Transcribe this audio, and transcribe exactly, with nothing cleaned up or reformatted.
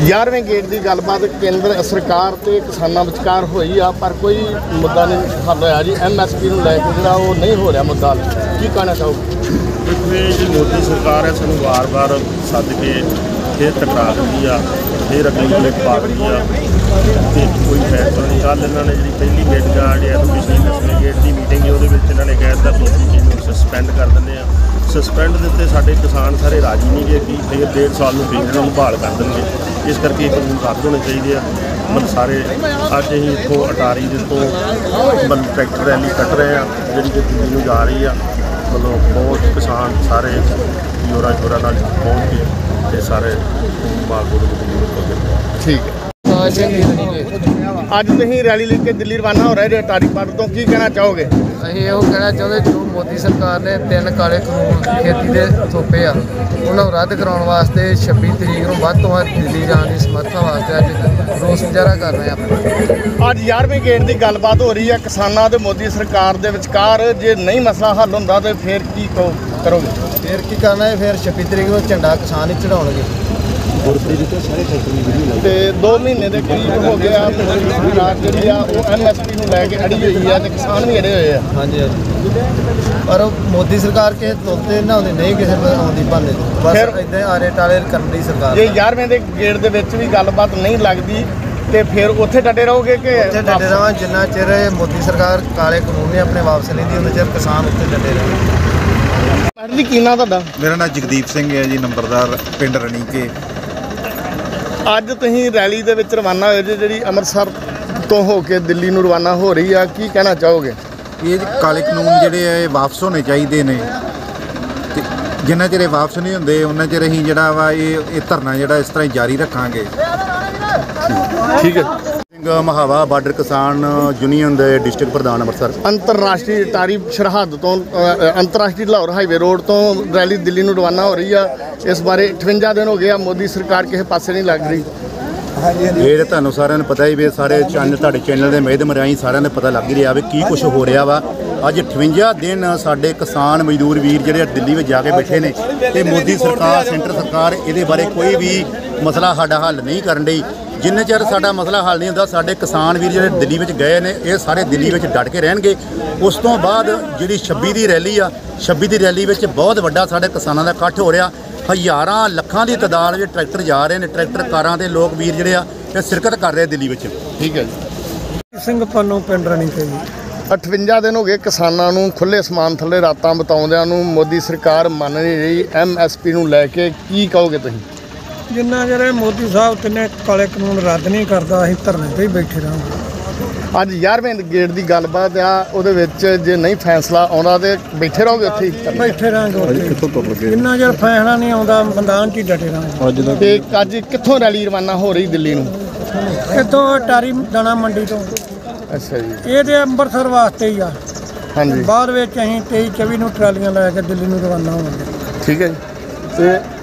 ग्यारहवें गेट की गलबात केंद्र सरकार ते किसानों विचकार हुई आ, पर कोई मुद्दा नहीं हल होया जी। एम एस पी लैके जो नहीं हो रहा मुद्दा, की कहना चाहोगे? देखिए जी, मोदी सरकार है सानू वार वार सद के फिर टकरा दी आ, फिर अगली गेट पा दी आ, कोई फैसला नहीं। कल इन्होंने जी पहली मीटिंग आ गया तो पिछली दसवें गेट की मीटिंग इन्होंने कह दिता भी चीज़ को सस्पेंड कर देंगे। सस्पेंड दिते साडे किसान सारे राजी नहीं गए कि फिर डेढ़ साल में फिर इन्होंने बहाल कर देंगे। इस करके कानून रद्द होने चाहिए। मतलब सारे अज अं इतों अटारी तो मतलब ट्रैक्टर रैली कट रहे हैं जी कि दिल्ली जा रही है। मतलब बहुत किसान सारे जोरा जोरा पहुँच के ते सारे मालपुर ठीक है। अज तुम रैली लेके दिल्ली रवाना हो रहे अटारी पार्ट तो की कहना चाहोगे? ਅਸੀਂ ਇਹੋ ਕਹਿਣਾ ਚਾਹੁੰਦੇ ਜੋ ਮੋਦੀ ਸਰਕਾਰ ਨੇ ਤਿੰਨ ਕਾਲੇ ਕਾਨੂੰਨ ਖੇਤੀ ਦੇ ਥੋਪੇ ਆ ਉਹਨਾਂ ਨੂੰ ਰੱਦ ਕਰਾਉਣ ਵਾਸਤੇ ਛੱਬੀ ਤਰੀਕ ਨੂੰ ਵੱਧ ਤੋਂ ਵੱਧ ਦਿੱਲੀ ਜਾਣ ਦੀ ਸਮਰੱਥਾ ਵਾਸਤੇ ਅੱਜ ਰੋਸ ਮੁਜ਼ਾਹਰਾ ਕਰ ਰਹੇ ਆਪਾਂ। ਅੱਜ ਗਿਆਰਹਵੇਂ ਗੇਟ ਦੀ ਗੱਲਬਾਤ ਹੋ ਰਹੀ ਹੈ ਕਿਸਾਨਾਂ ਤੇ ਮੋਦੀ ਸਰਕਾਰ ਦੇ ਵਿਚਕਾਰ। ਜੇ ਨਹੀਂ ਮਸਲਾ ਹੱਲ ਹੁੰਦਾ ਤਾਂ ਫਿਰ ਕੀ ਕਰੋਗੇ? ਫਿਰ ਕੀ ਕਰਨਾ ਹੈ? ਫਿਰ ਛੱਬੀ ਤਰੀਕ ਨੂੰ ਝੰਡਾ ਕਿਸਾਨ ਹੀ ਚੜਾਉਣਗੇ। ਤੇ ਦੋ ਮਹੀਨੇ ਦੇ ਕਰੀਬ ਹੋ ਗਿਆ ਮੋਦੀ ਸਰਕਾਰ ਜਿਹੜੀ ਆ ਉਹ ਐਮ ਐਸ ਪੀ ਨੂੰ ਲੈ ਕੇ ਅੜੀ ਹੋਈ ਆ ਤੇ ਕਿਸਾਨ ਵੀ ਅੜੇ ਹੋਏ ਆ। ਹਾਂਜੀ ਹਾਂਜੀ, ਪਰ ਮੋਦੀ ਸਰਕਾਰ ਕਿਸੇ ਤੁਲਤੇ ਨਾ ਹੁੰਦੀ ਨਹੀਂ ਕਿਸੇ ਆਉਂਦੀ ਭਾਨੇ ਬਸ ਇਦਾਂ ਆਰੇ ਟਾਲੇ ਕਰਨ ਦੀ ਸਰਕਾਰ। ਜੇ ਗਿਆਰਹਵੇਂ ਦੇ ਗੇਟ ਦੇ ਵਿੱਚ ਵੀ ਗੱਲਬਾਤ ਨਹੀਂ ਲੱਗਦੀ ਤੇ ਫਿਰ ਉੱਥੇ ਡਟੇ ਰਹੋਗੇ ਕਿ ਉੱਥੇ ਡਟੇ ਰਹਾਂ? ਜਿੰਨਾ ਚਿਰ ਮੋਦੀ ਸਰਕਾਰ ਕਾਲੇ ਕਾਨੂੰਨ ਨੇ ਆਪਣੇ ਵਾਪਸ ਲੈਂਦੀ ਉਹਨਾਂ ਚਿਰ ਕਿਸਾਨ ਉੱਥੇ ਡਟੇ ਰਹਿਣਗੇ। ਮੈਡਮ ਜੀ ਕੀ ਨਾਂ ਤੁਹਾਡਾ? ਮੇਰਾ ਨਾਮ ਜਗਦੀਪ ਸਿੰਘ ਹੈ ਜੀ, ਨੰਬਰਦਾਰ ਪਿੰਡ ਰਣੀਕੇ। ਅੱਜ ਤੁਸੀਂ ਰੈਲੀ ਦੇ ਵਿੱਚ ਰਵਾਨਾ ਹੋਏ ਜੀ, ਜਿਹੜੀ ਅੰਮ੍ਰਿਤਸਰ ਤੋਂ ਹੋ ਕੇ ਦਿੱਲੀ ਨੂੰ ਰਵਾਨਾ ਹੋ ਰਹੀ ਆ, ਕੀ ਕਹਿਣਾ ਚਾਹੋਗੇ? ਇਹ ਕਾਲੇ ਕਾਨੂੰਨ ਜਿਹੜੇ ਆ ਇਹ ਵਾਪਸ ਹੋਣੇ ਚਾਹੀਦੇ ਨੇ ਤੇ ਜਿੰਨਾ ਚਿਰ ਇਹ ਵਾਪਸ ਨਹੀਂ ਹੁੰਦੇ ਉਹਨਾਂ ਚਿਰ ਅਸੀਂ ਜਿਹੜਾ ਵਾ ਇਹ ਇਹ ਧਰਨਾ ਜਿਹੜਾ ਇਸ ਤਰ੍ਹਾਂ ਹੀ ਜਾਰੀ ਰੱਖਾਂਗੇ। ਠੀਕ ਹੈ। ਸਿੰਘ ਮਹਾਵਾ ਬਾਰਡਰ ਕਿਸਾਨ ਯੂਨੀਅਨ ਦੇ ਡਿਸਟ੍ਰਿਕਟ ਪ੍ਰਧਾਨ ਅੰਮ੍ਰਿਤਸਰ। ਅੰਤਰਰਾਸ਼ਟਰੀ ਅਟਾਰੀ ਸਰਹੱਦ ਤੋਂ ਅੰਤਰਰਾਸ਼ਟਰੀ ਲਾਹੌਰ ਹਾਈਵੇ ਰੋਡ ਤੋਂ ਰੈਲੀ ਦਿੱਲੀ ਨੂੰ ਰਵਾਨਾ ਹੋ ਰਹੀ ਆ। ਇਸ ਬਾਰੇ ਅਠਵੰਜਾ ਦਿਨ ਹੋ ਗਏ ਆ, ਮੋਦੀ ਸਰਕਾਰ ਕਿਸੇ ਪਾਸੇ ਨਹੀਂ ਲੱਗ ਰਹੀ। ਇਹ ਤੁਹਾਨੂੰ ਸਾਰਿਆਂ ਨੂੰ ਪਤਾ ਹੀ ਵੀ ਸਾਰੇ ਚੈਨਲ ਤੁਹਾਡੇ ਚੈਨਲ ਦੇ ਮਾਧਿਅਮ ਰਾਹੀਂ ਸਾਰਿਆਂ ਨੂੰ ਪਤਾ ਲੱਗ ਹੀ ਰਿਹਾ ਵੀ ਕੀ ਕੁਛ ਹੋ ਰਿਹਾ ਵਾ। ਅੱਜ ਅਠਵੰਜਾ ਦਿਨ ਸਾਡੇ ਕਿਸਾਨ ਮਜ਼ਦੂਰ ਵੀਰ ਜਿਹੜੇ ਦਿੱਲੀ ਵਿੱਚ ਜਾ ਕੇ ਬੈਠੇ ਨੇ ਤੇ ਮੋਦੀ ਸਰਕਾਰ ਸੈਂਟਰ ਸਰਕਾਰ ਇਹਦੇ ਬਾਰੇ ਕੋਈ ਵੀ ਮਸਲਾ ਸਾਡਾ ਹੱਲ ਨਹੀਂ ਕਰਨ ਡਈ। ਜਿੰਨੇ ਚਿਰ ਸਾਡਾ ਮਸਲਾ ਹੱਲ ਨਹੀਂ ਹੁੰਦਾ ਸਾਡੇ ਕਿਸਾਨ ਵੀਰ ਜਿਹੜੇ ਦਿੱਲੀ ਵਿੱਚ ਗਏ ਨੇ ਇਹ ਸਾਰੇ ਦਿੱਲੀ ਵਿੱਚ ਡਟ ਕੇ ਰਹਿਣਗੇ। ਉਸ ਤੋਂ ਬਾਅਦ ਜਿਹੜੀ ਛੱਬੀ ਦੀ ਰੈਲੀ ਆ, ਛੱਬੀ ਦੀ ਰੈਲੀ ਵਿੱਚ ਬਹੁਤ ਵੱਡਾ ਸਾਡੇ ਕਿਸਾਨਾਂ ਦਾ ਇਕੱਠ ਹੋ ਰਿਹਾ। ਹਜ਼ਾਰਾਂ ਲੱਖਾਂ ਦੀ ਤਾਦਾਦ ਵਿੱਚ ਟਰੈਕਟਰ ਜਾ ਰਹੇ ਨੇ, ਟਰੈਕਟਰ ਕਾਰਾਂ ਦੇ ਲੋਕ ਵੀਰ ਜਿਹੜੇ ਆ ਇਹ ਸ਼ਿਰਕਤ ਕਰ ਰਹੇ ਦਿੱਲੀ ਵਿੱਚ। ਠੀਕ ਹੈ ਜੀ। ਸਿੰਘ ਪੰਨੂ ਪਿੰਡ ਰਣੀਕੇ ਜੀ। ਅਠਵੰਜਾ ਦਿਨ ਹੋ ਗਏ ਕਿਸਾਨਾਂ ਨੂੰ ਖੁੱਲ੍ਹੇ ਅਸਮਾਨ ਥੱਲੇ ਰਾਤਾਂ ਬਿਤਾਉਂਦਿਆਂ ਨੂੰ। ਮੋਦੀ ਸਰਕਾਰ ਮੰਨ ਨਹੀਂ ਰਹੀ ਐਮ ਐਸ ਪੀ ਨੂੰ ਲੈ ਕੇ, ਕੀ ਕਹੋਗੇ ਤੁਸੀਂ? ਜਿੰਨਾ ਚਿਰ ਮੋਦੀ ਸਾਹਿਬ ਤਿੰਨੇ ਕਾਲੇ ਕਾਨੂੰਨ ਰੱਦ ਨਹੀਂ ਕਰਦਾ ਅਸੀਂ ਧਰਨੇ 'ਤੇ ਹੀ ਬੈਠੇ ਰਹਾਂਗੇ। ਅੱਜ ਗਿਆਰਹਵੇਂ ਗੇਟ ਦੀ ਗੱਲਬਾਤ ਆ, ਉਹਦੇ ਵਿੱਚ ਜੇ ਨਹੀਂ ਫੈਸਲਾ ਆਉਂਦਾ ਤੇ ਬੈਠੇ ਰਹੋਗੇ ਉੱਥੇ ਹੀ? ਬੈਠੇ ਰਹਾਂਗੇ ਜਿੰਨਾ ਚਿਰ ਫੈਸਲਾ ਨਹੀਂ ਆਉਂਦਾ ਮੈਦਾਨ 'ਚ ਹੀ ਡਟੇ ਰਹਾਂਗੇ। ਤੇ ਅੱਜ ਕਿੱਥੋਂ ਰੈਲੀ ਰਵਾਨਾ ਹੋ ਰਹੀ ਦਿੱਲੀ ਨੂੰ? ਇੱਥੋਂ ਅਟਾਰੀ ਦਾਣਾ ਮੰਡੀ ਤੋਂ। ਅੱਛਾ ਜੀ। ਇਹ ਤੇ ਅੰਮ੍ਰਿਤਸਰ ਵਾਸਤੇ ਹੀ ਆ। ਹਾਂਜੀ। ਬਾਅਦ ਵਿੱਚ ਅਸੀਂ ਤੇਈ ਚੌਵੀ ਨੂੰ ਟਰਾਲੀਆਂ ਲੈ ਕੇ ਦਿੱਲੀ ਨੂੰ ਰਵਾਨਾ ਹੋਵਾਂਗੇ। ਠੀਕ ਹੈ ਜੀ। ਤੇ